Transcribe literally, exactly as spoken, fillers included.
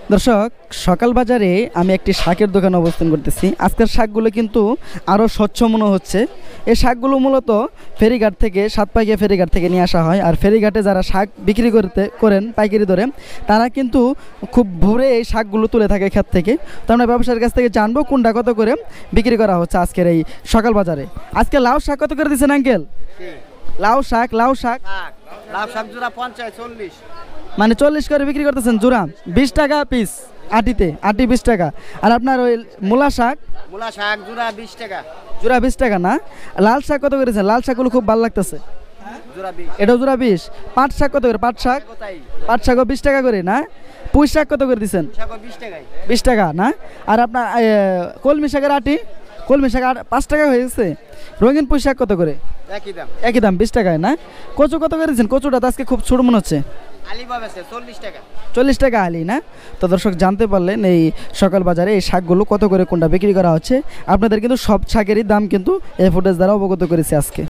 দর্শক, সকাল বাজারে আমি একটি শাকের দোকানে অবস্থান করতেছি। আজকের শাকগুলো কিন্তু আরও স্বচ্ছ মনে হচ্ছে। এই শাকগুলো মূলত ফেরিঘাট থেকে, সাতপাইকিয়া ফেরিঘাট থেকে নিয়ে আসা হয়। আর ফেরিঘাটে যারা শাক বিক্রি করতে করেন পাইকারি দরে, তারা কিন্তু খুব ভোরে এই শাকগুলো তুলে থাকে ক্ষেত থেকে। তো আমরা ব্যবসায়ীর কাছ থেকে জানবো কোনটা কত করে বিক্রি করা হচ্ছে আজকের এই সকাল বাজারে। আজকে লাউ শাক কত করে দিচ্ছেন আঙ্কেল? লাউ শাক লাউ শাক লাউ শাক জোড়া পঞ্চাশ চল্লিশ, মানে চল্লিশ করে বিক্রি করতেছেন জোড়া, বিশ টাকা পিস আটিতে, আটি বিশ টাকা। আর আপনার ওই মূলা শাক, মূলা শাক জোড়া বিশ টাকা। জোড়া বিশ টাকা না? লাল শাক কত করেছেন? লাল শাকগুলো খুব ভালো লাগতেছে, জোড়া বিশ। এটাও জোড়া বিশ। পাট শাক কত করে? পাট শাক পাট শাকও বিশ টাকা করে না? পুঁই শাক কত করে দিচ্ছেন? বিশ টাকায়। বিশ টাকা না? আর আপনার এ, কলমি শাকের আটি, কলমি শাক আট পাঁচ টাকা হয়ে গেছে। রঙিন পুঁই শাক কত করে? একই দাম। একই দাম, বিশ টাকায় না? কচু কত করে দিচ্ছেন? কচুটা তো আজকে খুব ছোট মনে হচ্ছে। আলিবাবা চল্লিশ টাকা। চল্লিশ টাকা আলি না? তো দর্শক, জানতে পারলেন এই সকাল বাজারে এই শাকগুলো কত করে কোনটা বিক্রি করা হচ্ছে। আপনাদের কিন্তু সব শাকেরই দাম কিন্তু এই ফুটেজ দ্বারা অবগত করেছে আজকে।